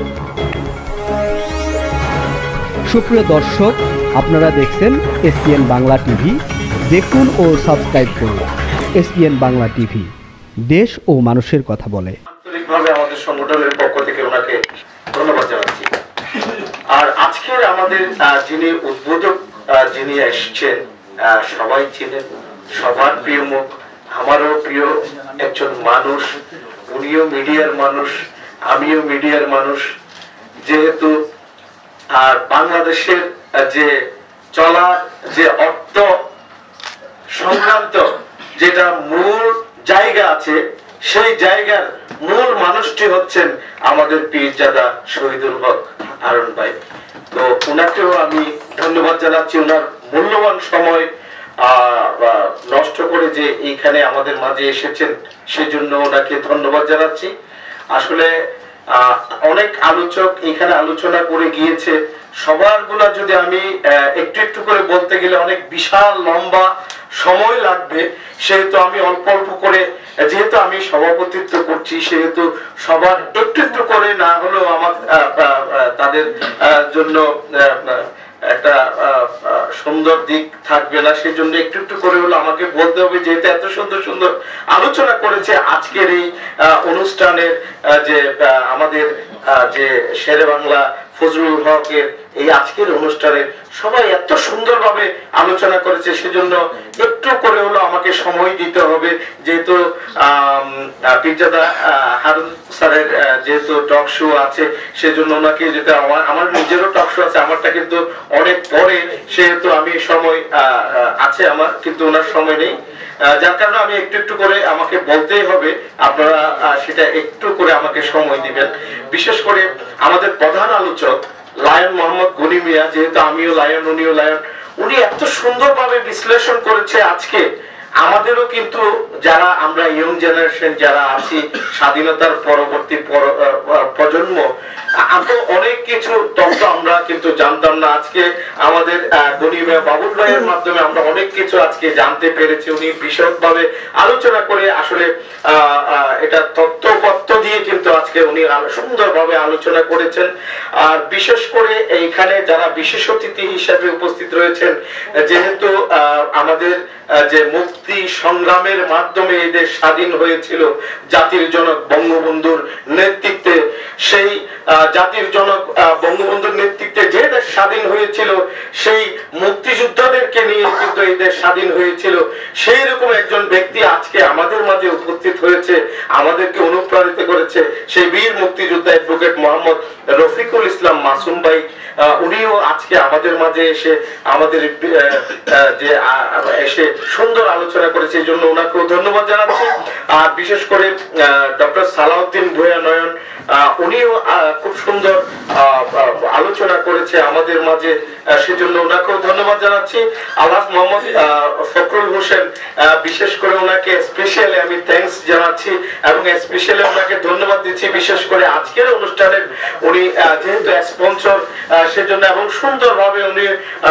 সুপ্রিয় দর্শক, আপনারা দেখছেন এসপিএন বাংলা টিভি। দেখুন ও সাবস্ক্রাইব করুন এসপিএন বাংলা টিভি, দেশ ও মানুষের কথা বলে। আন্তরিকভাবে আমাদের সংগঠনের পক্ষ থেকে ওনাকে ধন্যবাদ জানাচ্ছি। আর আজকের আমাদের যিনি উদ্বোধক যিনি এসেছেন, সবাই ছিলেন, সবার প্রিয় মুখ, আমারও প্রিয় একজন মানুষ। উনিও মিডিয়ার মানুষ, আমিও মিডিয়ার মানুষ। যেহেতু আর বাংলাদেশের যে চলার যে অর্থ সংক্রান্ত যেটা মূল জায়গা আছে, সেই জায়গার মূল মানুষটি হচ্ছেন আমাদের পীরজাদা শহীদুল হক হারুন ভাই। তো ওনাকেও আমি ধন্যবাদ জানাচ্ছি, ওনার মূল্যবান সময় নষ্ট করে যে এইখানে আমাদের মাঝে এসেছেন, সেজন্য ওনাকে ধন্যবাদ জানাচ্ছি। আসলে অনেক আলোচক এখানে আলোচনা করে গিয়েছে, সবার গুলা যদি আমি একটু একটু করে বলতে গেলে অনেক বিশাল লম্বা সময় লাগবে। সেহেতু আমি অল্প অল্প করে, যেহেতু আমি সভাপতিত্ব করছি, সেহেতু সবার একটু একটু করে না হলেও আমার তাদের জন্য একটা সুন্দর দিক থাকবে না, সেজন্য একটু একটু করে হলো আমাকে বলতে হবে। যেহেতু এত সুন্দর সুন্দর আলোচনা করেছে আজকের এই অনুষ্ঠানের, যে আমাদের যে শেরে বাংলা ফজলুল হকের এই আজকের অনুষ্ঠানে সবাই এত সুন্দরভাবে আলোচনা করেছে, সেজন্য একটু করে হলো আমাকে সময় দিতে হবে। যেহেতু পীরজাদা হারুন স্যারের যেহেতু টক শো আছে, সেজন্য ওনাকে যেতে আমার নিজেরও টক শো আছে, আমারটা কিন্তু অনেক পরে, সেহেতু আমি সময় আছে আমার, কিন্তু ওনার সময় নেই, যার কারণে আমি একটু একটু করে আমাকে বলতেই হবে। আপনারা সেটা একটু করে আমাকে সময় দিবেন। বিশেষ করে আমাদের প্রধান আলোচক লায়ন মোহাম্মদ গনি মিয়া, যেহেতু আমিও লায়ন উনিও লায়ন, উনি এত সুন্দরভাবে বিশ্লেষণ করেছে আজকে। আমাদেরও কিন্তু যারা আমরা ইয়ং জেনারেশন যারা আছি, স্বাধীনতার পরবর্তী প্রজন্ম, আমরা অনেক কিছু তথ্য আমরা কিন্তু জানতাম না। আজকে আমাদের গনি মিয়া বাবুল ভাইয়ের মাধ্যমে আমরা অনেক কিছু আজকে জানতে পেরেছি। উনি বিশদভাবে আলোচনা করে আসলে এটা তথ্য দিয়ে কিন্তু আজকে উনি সুন্দরভাবে আলোচনা করেছেন। আর বিশেষ করে এইখানে যারা বিশেষ অতিথি হিসেবে উপস্থিত রয়েছেন, যেহেতু আমাদের যে মুক্তি সংগ্রামের মাধ্যমে এই দেশ স্বাধীন হয়েছিল জাতির জনক বঙ্গবন্ধুর নেতৃত্বে, সেই জাতির জনক বঙ্গবন্ধুর নেতৃত্বে যে দেশ স্বাধীন হয়েছিল, সেই মুক্তিযোদ্ধাদেরকে নিয়ে কিন্তু এই দেশ স্বাধীন হয়েছিল। সেই রকম একজন ব্যক্তি আজকে আমাদের মাঝে উপস্থিত হয়েছে, আমাদেরকে অনুপ্রাণিত করেছে, সেই বীর মুক্তিযোদ্ধা অ্যাডভোকেট মোহাম্মদ রফিকুল ইসলাম মাসুম ভাই। উনিও আজকে আমাদের মাঝে এসে আমাদের যে এসে সুন্দর আলোচনা করেছে, এই জন্য ওনাকেও ধন্যবাদ জানাচ্ছি। আর বিশেষ করে ডক্টর সালাউদ্দিন ভূঁইয়া নয়ন, উনিও খুব সুন্দর আলোচনা করেছে আমাদের মাঝে, সেজন্য ওনাকেও ধন্যবাদ জানাচ্ছি। আলহাজ মোহাম্মদ ফখরুল হোসেন, বিশেষ করে ওনাকে স্পেশালি আমি থ্যাঙ্কস জানাচ্ছি এবং স্পেশালি ওনাকে ধন্যবাদ দিচ্ছি। বিশেষ করে আজকের অনুষ্ঠানের উনি যেহেতু স্পন্সর, সেজন্য এবং সুন্দরভাবে উনি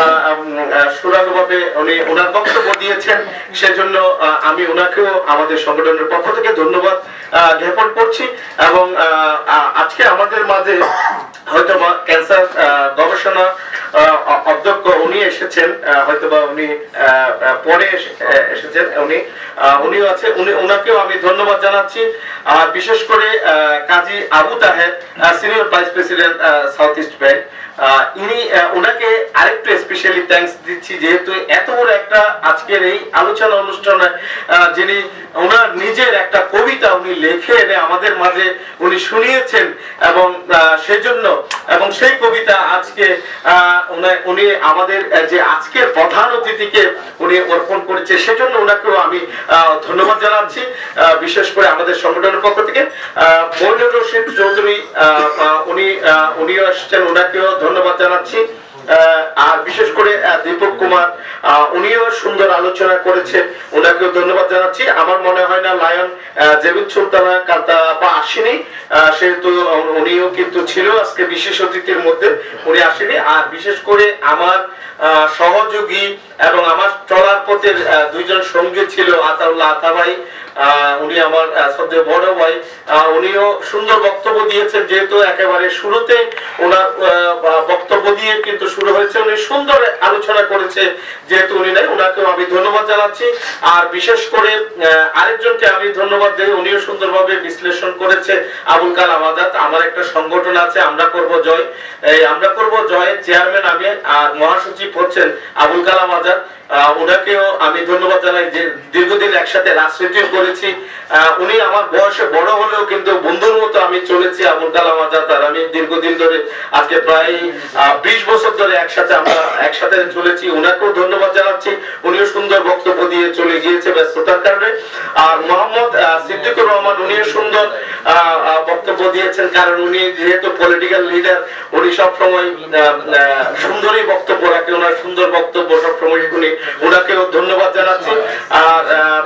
সুরানুভাবে উনি ওনার বক্তব্য দিয়েছেন, সেজন্য আমি ওনাকেও আমাদের সংগঠনের পক্ষ থেকে ধন্যবাদ জ্ঞাপন করছি। এবং আজকে আমাদের মাঝে হয়তোবা ক্যান্সার গবেষণা অধ্যক্ষ উনি এসেছেন, হয়তোবা উনি পরে এসেছেন, উনিও আছে, ওনাকেও আমি ধন্যবাদ জানাচ্ছি। আর বিশেষ করে Kazi Abu Taher, senior vice president south east bank, ওনাকে আরেকটু স্পেশালি থ্যাঙ্কস দিচ্ছি, যেহেতু এত বড় একটা আজকের এই আলোচনা অনুষ্ঠানে যিনি ওনার নিজের একটা কবিতা উনি লিখে এনে আমাদের মাঝে উনি শুনিয়েছেন, এবং সেজন্য এবং সেই কবিতা আজকে উনি আমাদের যে আজকের প্রধান অতিথিকে উনি অর্পণ করেছে, সেজন্য ওনাকেও আমি ধন্যবাদ জানাচ্ছি। বিশেষ করে আমাদের সংগঠনের পক্ষ থেকে মইনুর রশিদ চৌধুরী, উনিও আসছেন, ওনাকেও ধন্যবাদ জানাচ্ছি। আর বিশেষ করে দীপক কুমার, উনিও সুন্দর আলোচনা করেছে, ওনাকেও ধন্যবাদ জানাচ্ছি। আমার মনে হয় না লায়ন জেবিন সুলতানা কান্তা বা আসেনি, সেহেতু উনিও কিন্তু ছিল আজকে বিশেষ অতিথির মধ্যে, উনি আসেনি। আর বিশেষ করে আমার সহযোগী এবং আমার চলার পথে দুইজন সঙ্গী ছিল, আতাউল্লাহ আতা ভাই, উনি আমার সবচেয়ে বড় ভাই, উনিও সুন্দর বক্তব্য দিয়েছেন। যেহেতু একেবারে শুরুতে ওনার বক্তব্য দিয়ে কিন্তু শুরু হয়েছে, উনি সুন্দর আলোচনা করেছে, যেহেতু উনি নাই, ওনাকেও আমি ধন্যবাদ জানাচ্ছি। আর বিশেষ করে আরেকজনকে আমি ধন্যবাদ দিই, উনিও সুন্দরভাবে বিশ্লেষণ করেছে, আবুল কালাম আজাদ। আমার একটা সংগঠন আছে আমরা করব জয়, এই আমরা করব জয়ের চেয়ারম্যান আমি, আর মহাসচিব হচ্ছেন আবুল কালাম আজাদ। ওনাকেও আমি ধন্যবাদ জানাই, যে দীর্ঘদিন একসাথে রাজনীতি করেছি। উনি আমার বয়সে বড় হলেও কিন্তু বন্ধুর মতো আমি চলেছি, আবুল কালাম আজাদ আর আমি দীর্ঘদিন ধরে, আজকে প্রায় 20 বছর ধরে আমরা একসাথে চলেছি। ওনাকেও ধন্যবাদ জানাচ্ছি, উনিও সুন্দর বক্তব্য দিয়ে চলে গিয়েছে ব্যস্ততার কারণে। আর মোহাম্মদ সিদ্দিকুর রহমান, উনিও সুন্দর বক্তব্য দিয়েছেন, কারণ উনি যেহেতু পলিটিক্যাল লিডার, উনি সবসময় সুন্দরই বক্তব্য রাখে, ওনার সুন্দর বক্তব্য সবসময় শুনি, ওনাকেও ধন্যবাদ জানাচ্ছি। আর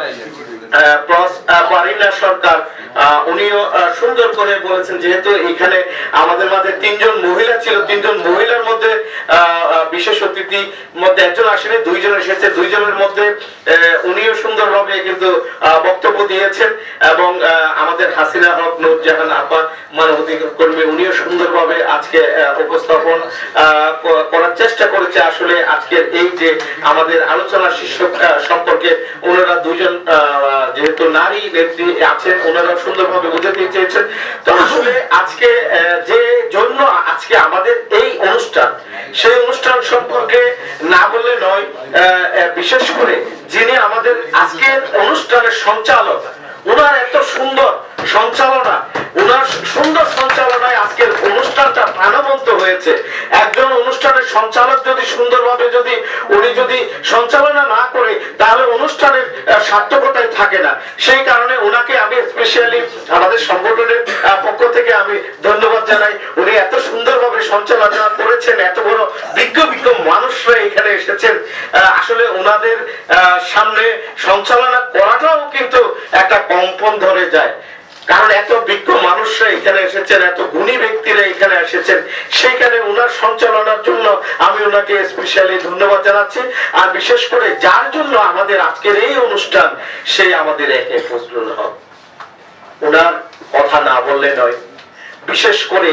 পারিনা সরকার, উনিও সুন্দর করে বলেছেন, যেহেতু এখানে আমাদের মাঝে 3 জন মহিলা ছিল, 3 জন মহিলার মধ্যে বিশেষ অতিথি মধ্যে একজন আসেনি, 2 জন এসেছে, 2 জনের মধ্যে উনিও সুন্দরভাবে কিন্তু বক্তব্য দিয়েছেন। এবং আমাদের হাসিনা হক নূরজাহান আপা, মানবাধিকার কর্মী, উনিও সুন্দরভাবে আজকে উপস্থাপন করার চেষ্টা করেছে। আসলে আজকের এই যে আমাদের আলোচনা শীর্ষক সম্পর্কে ওনারা 2 জন যেহেতু নারী নেত্রী আছেন, ওনারা সুন্দরভাবে বুঝাতে চেয়েছেন। তো আসলে আজকে যে জন্য আজকে আমাদের এই অনুষ্ঠান, সেই অনুষ্ঠান সম্পর্কে না বললে নয়। বিশেষ করে যিনি আমাদের আজকের অনুষ্ঠানের সঞ্চালক, ওনার এত সুন্দর সঞ্চালনা, ওনার সুন্দর সঞ্চালনায় আজকের অনুষ্ঠানটা প্রাণবন্ত হয়েছে। একজন অনুষ্ঠানের সঞ্চালক যদি সুন্দরভাবে উনি যদি সঞ্চালনা না করে, তাহলে অনুষ্ঠানের সার্থকতাই থাকে না। সেই কারণে ওনাকে আমি স্পেশালি আমাদের সংগঠনের পক্ষ থেকে আমি ধন্যবাদ জানাই। উনি এত সুন্দরভাবে সঞ্চালনা করেছেন, এত বড় বিজ্ঞ মানুষরা এখানে এসেছেন। আসলে ওনাদের সামনে সঞ্চালনা করাটাও কিন্তু একটা কম্পন ধরে যায়, কারণ এত বিজ্ঞ মানুষরা এখানে এসেছেন, এত গুণী ব্যক্তিরা এখানে এসেছেন। সেইখানে ওনার সঞ্চালনার জন্য আমি ওনাকে স্পেশালি ধন্যবাদ জানাচ্ছি। আর বিশেষ করে যার জন্য আমাদের আজকের এই অনুষ্ঠান, সেই আমাদের একে ফজলুল হক। ওনার কথা না বললে নয়। বিশেষ করে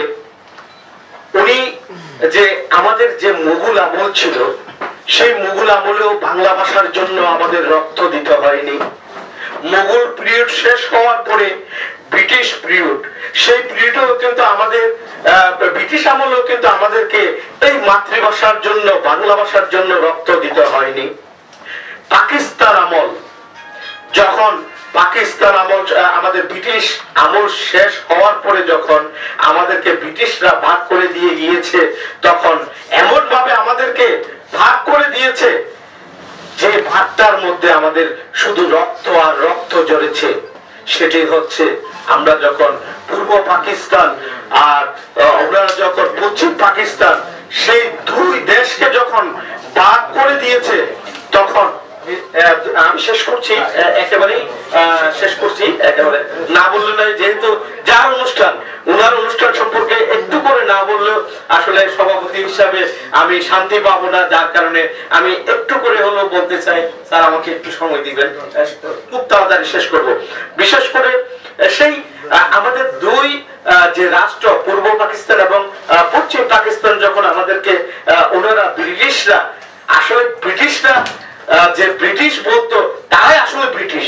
উনি যে আমাদের যে মুঘল আমল ছিল, সেই মুঘল আমলেও বাংলা ভাষার জন্য আমাদের রক্ত দিতে হয়নি। মুঘল পিরিয়ড শেষ হওয়ার পরে ব্রিটিশ পিরিয়ড, সেই পিরিয়ডেও কিন্তু আমাদের ব্রিটিশ আমলেও কিন্তু আমাদেরকে এই মাতৃভাষার জন্য, বাংলা ভাষার জন্য রক্ত দিতে হয়নি। পাকিস্তান আমল, যখন পাকিস্তান আমল, আমাদের ব্রিটিশ আমল শেষ হওয়ার পরে যখন আমাদেরকে ব্রিটিশরা ভাগ করে দিয়ে গিয়েছে, তখন এমন ভাবে আমাদেরকে ভাগ করে দিয়েছে যে ভাগটার মধ্যে আমাদের শুধু রক্ত আর রক্ত ঝরেছে। সেটি হচ্ছে আমরা যখন পূর্ব পাকিস্তান আর ওনারা যখন পশ্চিম পাকিস্তান, সেই 2 দেশকে যখন ভাগ করে দিয়েছে, তখন আমি শেষ করছি, একেবারেই শেষ করছি, একেবারে না বললে নয়। যেহেতু যার অনুষ্ঠান, ওনার অনুষ্ঠান সম্পর্কে একটু করে না বললেও আসলে সভাপতি হিসাবে আমি শান্তি পাবো না, যার কারণে আমি একটু করে হলেও বলতে চাই। স্যার, আমাকে একটু সময় দিবেন, খুব তাড়াতাড়ি শেষ করব। বিশেষ করে সেই আমাদের 2 যে রাষ্ট্র, পূর্ব পাকিস্তান এবং পশ্চিম পাকিস্তান, যখন আমাদেরকে ওনারা ব্রিটিশরা, আসলে ব্রিটিশরা যে ব্রিটিশ বলতো, তারাই আসলে ব্রিটিশ,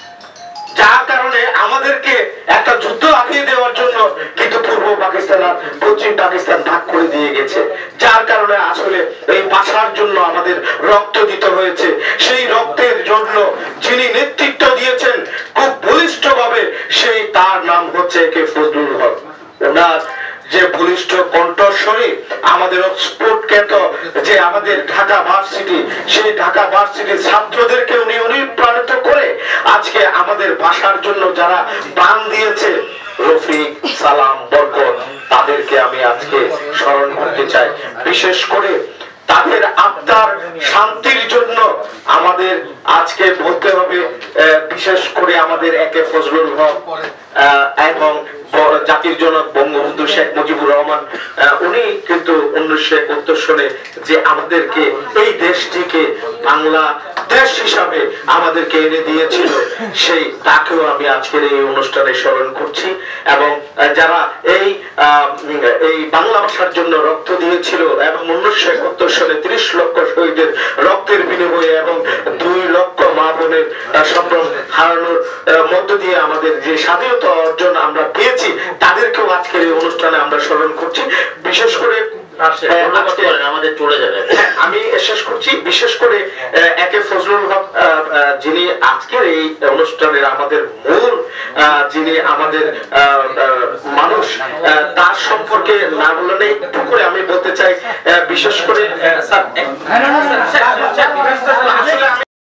যার কারণে আমাদেরকে একটা যুদ্ধ লাগিয়ে দেওয়ার জন্য কিন্তু পূর্ব পাকিস্তান আর পশ্চিম পাকিস্তান ভাগ করে দিয়ে গেছে, যার কারণে আসলে এই ভাষার জন্য আমাদের রক্ত দিতে হয়েছে। সেই রক্তের জন্য যিনি নেতৃত্ব দিয়েছেন খুব বলিষ্ঠভাবে, সেই তার নাম হচ্ছে কে ফজলুল হক। ওনার যে বলিষ্ঠ কণ্ঠস্বরে আমাদের অক্সফোর্ড খ্যাত যে আমাদের ঢাকা ভার্সিটি, সেই ঢাকা ভার্সিটির ছাত্রদেরকে উনি অনুপ্রাণিত করে আজকে আমাদের ভাষার জন্য যারা প্রাণ দিয়েছে, রফিক, সালাম, বরকত, তাদেরকে আমি আজকে স্মরণ করতে চাই। বিশেষ করে তাদের আত্মার শান্তির জন্য আমাদের আজকে বলতে হবে, বিশেষ করে আমাদের একে ফজলুল হক এবং জাতির জনক বঙ্গবন্ধু শেখ মুজিবুর রহমান, উনি কিন্তু 1971 সনে যে আমাদেরকে এই দেশটিকে বাংলা দেশ হিসাবে আমাদেরকে এনে দিয়েছিল, সেই তাকেও আমি আজকের এই অনুষ্ঠানে স্মরণ করছি। এবং যারা এই বাংলা ভাষার জন্য রক্ত দিয়েছিল এবং 1971 সনে 30 লক্ষ শহীদের রক্তের বিনিময়ে এবং 2 লক্ষ মা বোনের সম্ভ্রম হারানোর মধ্য দিয়ে আমাদের যে স্বাধীনতা অর্জন আমরা পেয়েছি, তাদেরকেও আজকের এই অনুষ্ঠানে আমরা স্মরণ করছি। বিশেষ করে আমাদের চলে যাবে, আমি শেষ করছি। বিশেষ করে একে ফজলুল হক, যিনি আজকের এই অনুষ্ঠানের আমাদের মূল, যিনি আমাদের মানুষ, তার সম্পর্কে না বললে একটু করে আমি বলতে চাই। বিশেষ করে